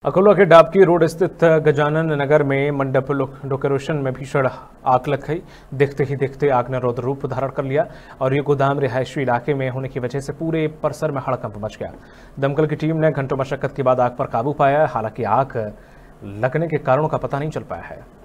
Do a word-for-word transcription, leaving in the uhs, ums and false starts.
अकोला के डाबकी रोड स्थित गजानन नगर में मंडप डेकोरेशन में भीषण आग लग गई। देखते ही देखते आग ने रौद्र रूप धारण कर लिया और ये गोदाम रिहायशी इलाके में होने की वजह से पूरे परिसर में हड़कंप मच गया। दमकल की टीम ने घंटों मशक्कत के बाद आग पर काबू पाया। हालांकि आग लगने के कारणों का पता नहीं चल पाया है।